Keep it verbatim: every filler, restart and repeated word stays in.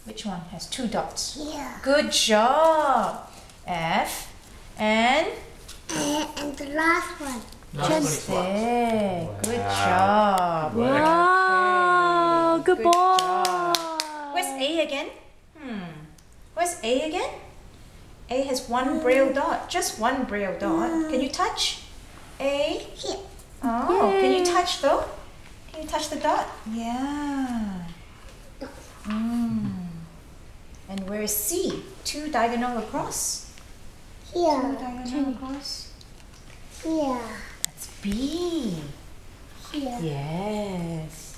Which one has two dots? Here. Good job. F and And, and the last one. just there. Wow. Good job. Good work. Wow, Okay. good, Good boy. job. Where's A again? Hmm. Where's A again? A has one braille dot. Just one braille dot. Can you touch? A. Here. Oh, can you Yay. touch though? Can you touch the dot? Yeah. Mm. And where is C? Two diagonal across. Two Here. diagonal across. Here. That's B. Here. Yes.